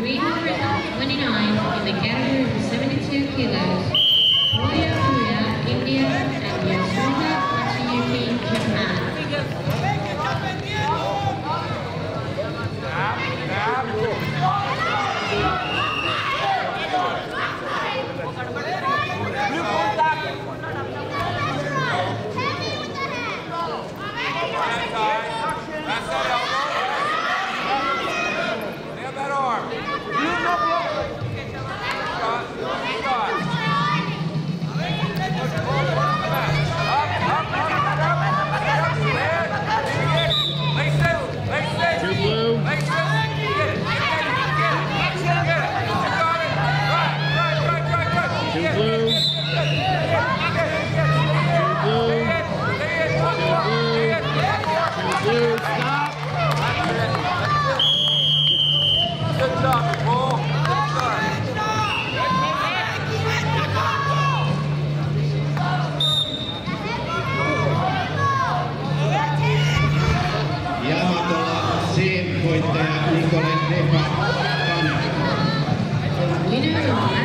329 in the category of 72 kilos. Korea, India, and Yasuda Matsuyuki, Japan. C-voittaja Nicole Defa. Winner